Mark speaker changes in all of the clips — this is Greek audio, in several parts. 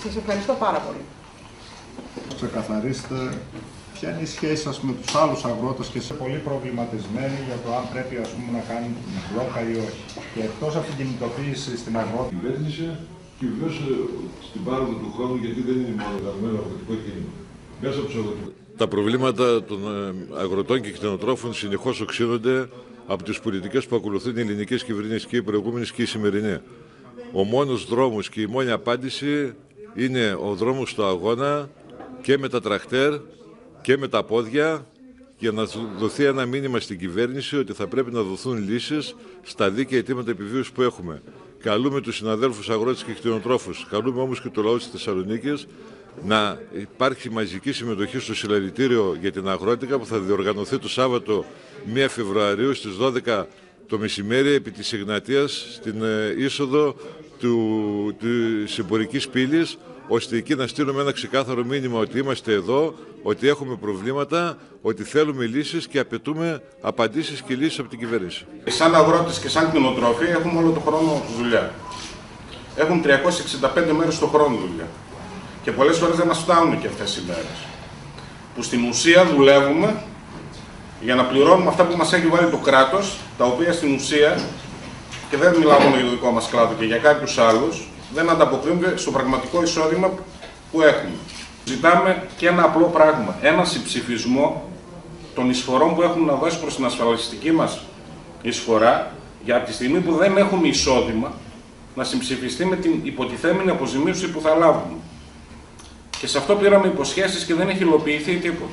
Speaker 1: Σας ευχαριστώ πάρα πολύ.
Speaker 2: Ξεκαθαρίστε ποια είναι η σχέση σας με τους άλλους αγρότες και πολύ προβληματισμένοι για το αν πρέπει να κάνουν μπλόκα ή όχι. Και εκτός από την κινητοποίηση στην αγρότη.
Speaker 3: Κυβέρνηση και βεβαίως στην πάροδο του χρόνου, γιατί δεν είναι μόνο το αγροτικό κίνημα. Μέσα από τους αγροτικούς.
Speaker 4: Τα προβλήματα των αγροτών και κτηνοτρόφων συνεχώς οξύνονται από τις πολιτικές που ακολουθούν οι ελληνικές κυβερνήσεις, και οι προηγούμενες και οι σημερινές. Ο μόνος δρόμος και η μόνη απάντηση είναι ο δρόμος του αγώνα, και με τα τρακτέρ και με τα πόδια, για να δοθεί ένα μήνυμα στην κυβέρνηση ότι θα πρέπει να δοθούν λύσεις στα δίκαια αιτήματα επιβίωσης που έχουμε. Καλούμε τους συναδέλφους αγρότες και κτηνοτρόφους, καλούμε όμως και το λαό της Θεσσαλονίκης να υπάρχει μαζική συμμετοχή στο συλλαλητήριο για την αγρότικα που θα διοργανωθεί το Σάββατο 1 Φεβρουαρίου στις 12 το μεσημέρι επί της Εγνατίας στην είσοδο της εμπορικής πύλης, ώστε εκεί να στείλουμε ένα ξεκάθαρο μήνυμα ότι είμαστε εδώ, ότι έχουμε προβλήματα, ότι θέλουμε λύσεις και απαιτούμε απαντήσεις και λύσεις από την κυβέρνηση.
Speaker 5: Σαν αγρότες και σαν κτηνοτρόφοι έχουμε όλο τον χρόνο δουλειά. Έχουν 365 μέρες το χρόνο δουλειά. Και πολλές φορές δεν μας φτάνουν και αυτές οι μέρες. Που στην ουσία δουλεύουμε για να πληρώνουμε αυτά που μας έχει βάλει το κράτος, τα οποία στην ουσία, και δεν μιλάω μόνο για το δικό μας κλάδο και για κάποιους άλλους, δεν ανταποκρίνονται στο πραγματικό εισόδημα που έχουμε. Ζητάμε και ένα απλό πράγμα, ένα συμψηφισμό των εισφορών που έχουν να δώσει προς την ασφαλιστική μας εισφορά, για από τη στιγμή που δεν έχουμε εισόδημα, να συμψηφιστεί με την υποτιθέμενη αποζημίωση που θα λάβουμε. Και σε αυτό πήραμε υποσχέσεις και δεν έχει υλοποιηθεί τίποτα.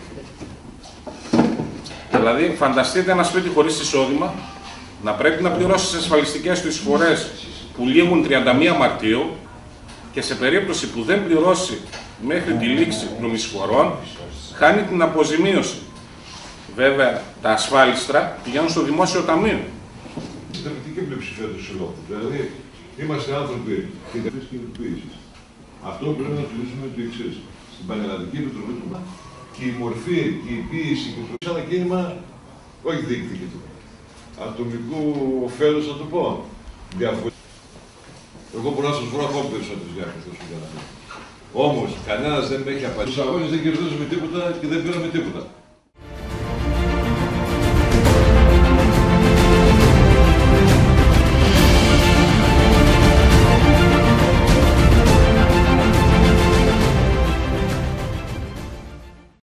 Speaker 5: Δηλαδή, φανταστείτε ένα σπίτι χωρίς εισόδημα, να πρέπει να πληρώσει τις ασφαλιστικές του εισφορές που λήγουν 31 Μαρτίου και σε περίπτωση που δεν πληρώσει μέχρι τη λήξη των εισφορών, χάνει την αποζημίωση. Βέβαια, τα ασφάλιστρα πηγαίνουν στο δημόσιο ταμείο.
Speaker 3: Συνταγματική πλειοψηφία του συλλόγου. Δηλαδή, είμαστε άνθρωποι κινητοποίησης. Αυτό πρέπει να τονίσουμε το εξής. Στην Πανελλαδική Επιτροπή του και η μορφή και η ποίηση και το ένα κίνημα, όχι διεκδικητικό. Ατομικού ωφέλους, θα το πω. Εγώ μπορώ να σας βρω ακόμα περισσότερες διάκρισεις για να πω. Όμως, κανένας δεν με έχει απαντήσει. Στους αγώνες δεν κερδίζουμε τίποτα και δεν πήραμε τίποτα.